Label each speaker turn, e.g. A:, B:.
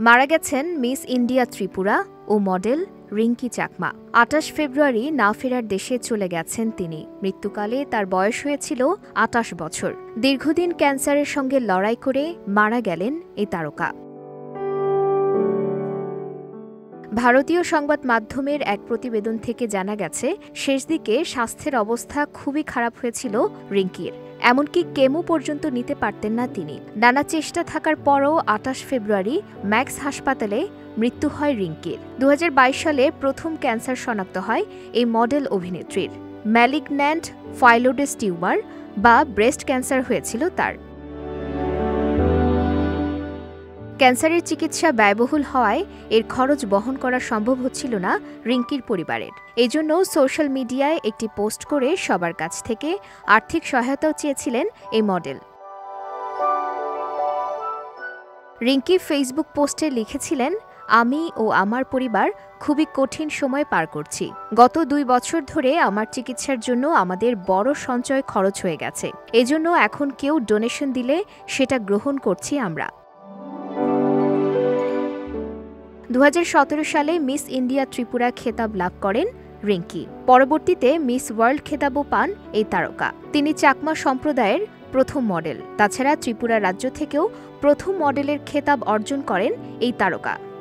A: মারা গেছেন Miss India Tripura ও মডেল রিঙ্কি চাকমা। ২৮ ফেব্রুয়ারি না ফেরার দেশে চলে গেছেন তিনি। মৃত্যুকালে তার বয়স হয়েছিল ২৮ বছর। দীর্ঘদিন ক্যান্সারের সঙ্গে লড়াই করে মারা গেলেন এই তারকা। ভারতীয় সংবাদ মাধ্যমের এক প্রতিবেদন থেকে জানা গেছে, শেষ দিকে স্বাস্থ্যের অবস্থা খুবই খারাপ হয়েছিল রিঙ্কির। এমনকি কেমো পর্যন্ত নিতে পারতেন না তিনি। নানা চেষ্টা থাকার পরও ২৮ ফেব্রুয়ারি ম্যাক্স হাসপাতালে মৃত্যু হয় রিঙ্কির। ২০২২ সালে প্রথম ক্যান্সার শনাক্ত হয় এই মডেল অভিনেত্রীর। ম্যালিগন্যান্ট ফাইলোডেস টিউমার বা ব্রেস্ট ক্যান্সার হয়েছিল তার। ক্যান্সারের চিকিৎসা ব্যয়বহুল হওয়ায় এর খরচ বহন করা সম্ভব হচ্ছিল না রিঙ্কির পরিবারের। এজন্য সোশ্যাল মিডিয়ায় একটি পোস্ট করে সবার কাছ থেকে আর্থিক সহায়তাও চেয়েছিলেন এই মডেল। রিঙ্কি ফেসবুক পোস্টে লিখেছিলেন, আমি ও আমার পরিবার খুবই কঠিন সময় পার করছি। গত ২ বছর ধরে আমার চিকিৎসার জন্য আমাদের বড় সঞ্চয় খরচ হয়ে গেছে। এজন্য এখন কেউ ডোনেশন দিলে সেটা গ্রহণ করছি আমরা। ২০১৭ সালে মিস ইন্ডিয়া ত্রিপুরা খেতাব লাভ করেন রিঙ্কি। পরবর্তীতে মিস ওয়ার্ল্ড খেতাবও পান এই তারকা। তিনি চাকমা সম্প্রদায়ের প্রথম মডেল। তাছাড়া ত্রিপুরা রাজ্য থেকেও প্রথম মডেলের খেতাব অর্জন করেন এই তারকা।